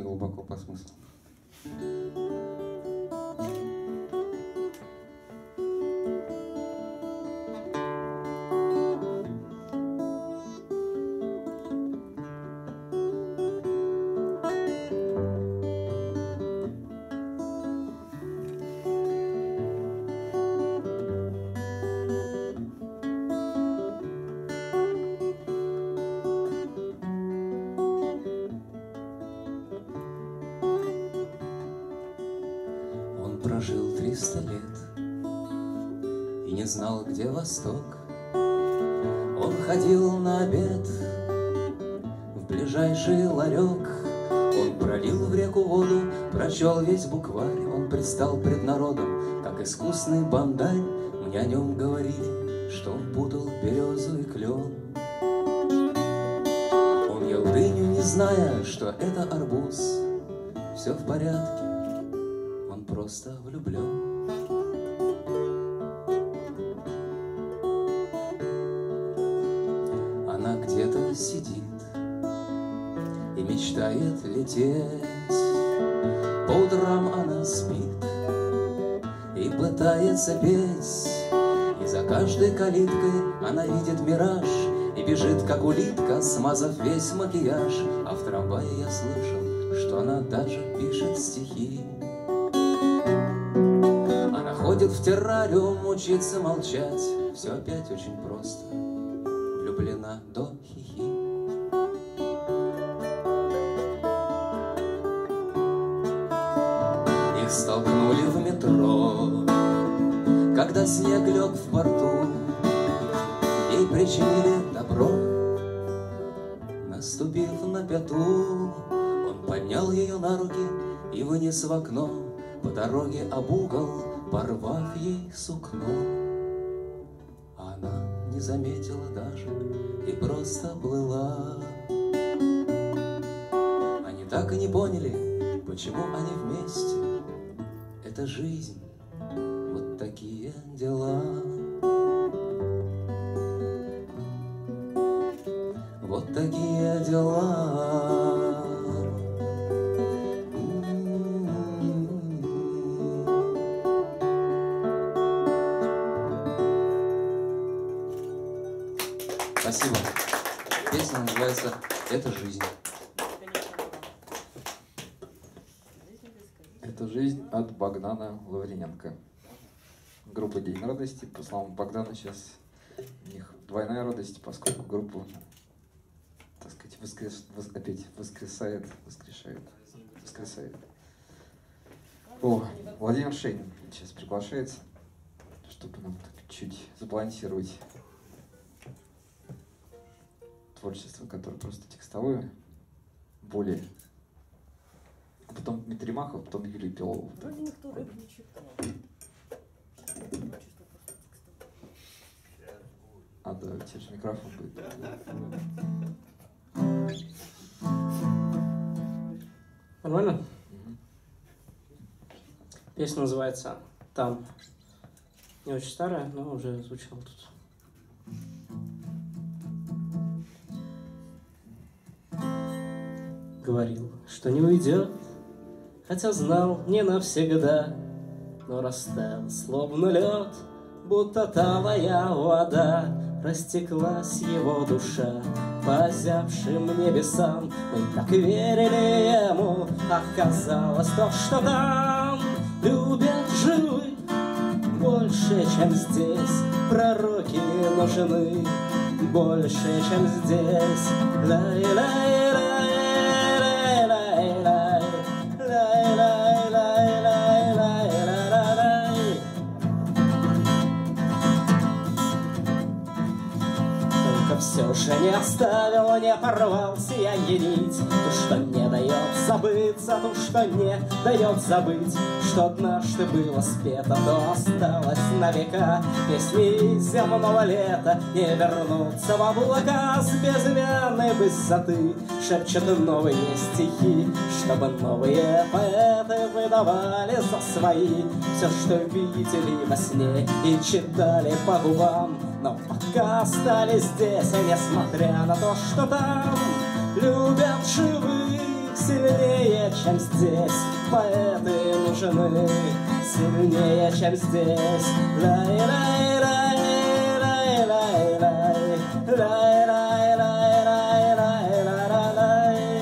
глубоко по смыслу. Прожил 300 лет и не знал, где Восток. Он ходил на обед в ближайший ларек. Он пролил в реку воду, прочел весь букварь. Он предстал пред народом, как искусный бондарь. Мне о нем говорили, что он путал березу и клен. Он ел дыню, не зная, что это арбуз. Все в порядке, просто влюблен. Она где-то сидит и мечтает лететь. По утрам она спит и пытается петь. И за каждой калиткой она видит мираж и бежит, как улитка, смазав весь макияж. А в трамвае я слышал, что она даже пишет стихи. Ходит в террариум, учится молчать. Все опять очень просто. Влюблена до хихи. Их столкнули в метро, когда снег лег в порту. Ей причинили добро, наступив на пяту. Он поднял ее на руки и вынес в окно. По дороге об угол, порвав ей сукно. А она не заметила даже и просто плыла. Они так и не поняли, почему они вместе. Это жизнь, вот такие дела. Вот такие дела. Спасибо. Песня называется «Это жизнь». «Это жизнь» от Богдана Лавриненко. Группа «День радости». По словам Богдана, сейчас у них двойная радость, поскольку группа, так сказать, опять воскресает. О, Владимир Шейн сейчас приглашается, чтобы нам так чуть забалансировать творчество, которое просто текстовое, более. А потом Дмитрий Махов, потом Юрий Пилов. Вроде никто рэп не читал. А, да, у тебя же микрофон будет. Нормально? Песня называется «Там». Не очень старая, но уже звучала тут. Говорил, что не уйдет, хотя знал не навсегда, но растаял, словно лед, будто талая вода. Растеклась его душа по озябшим небесам. Мы так верили ему, оказалось то, что там любят живых больше, чем здесь. Пророки нужны больше, чем здесь. Все же не оставил, не порвал сиянье нить, то, что не дает забыться, то, что не дает забыть, что однажды было спето, то осталось на века. Песни земного лета не вернутся в облака с безымянной высоты. Шепчут новые стихи, чтобы новые поэты выдавали за свои все, что видели во сне и читали по губам. Но пока остались здесь, несмотря на то, что там любят живых сильнее, чем здесь. Поэты нужны сильнее, чем здесь. Лай-лай-лай, лай-лай-лай, лай-лай-лай, лай-лай-лай.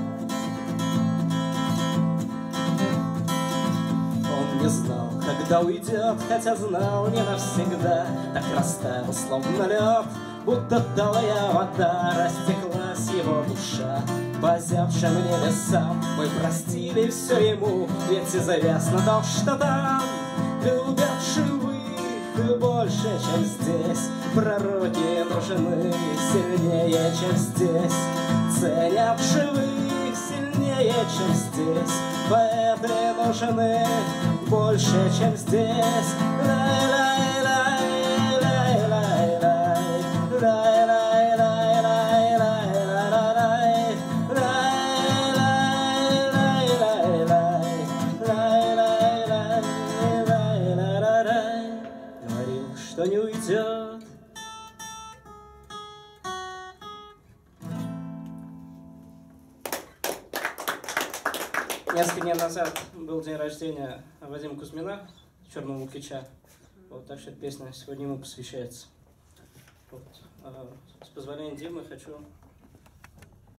Он не знал, когда уйдет, хотя знал не навсегда. Так растаял, словно лед, будто талая вода. Растеклась его душа по озябшим небесам. Мы простили все ему, ведь известно то, что там любят живых больше, чем здесь. Пророки нужны сильнее, чем здесь. Ценят живых сильнее, чем здесь. Поэты нужны больше, чем здесь. Лай-лай-лай, лай-лай-лай, лай-лай-лай, лай-лай-лай, лай-лай-лай, лай-лай-лай, лай-лай-лай. Говорил, что не уйдет. Несколько дней назад был день рождения Вадима Кузьмина, Черного Лукича. Вот, так что эта песня сегодня ему посвящается. Вот. С позволения Димы хочу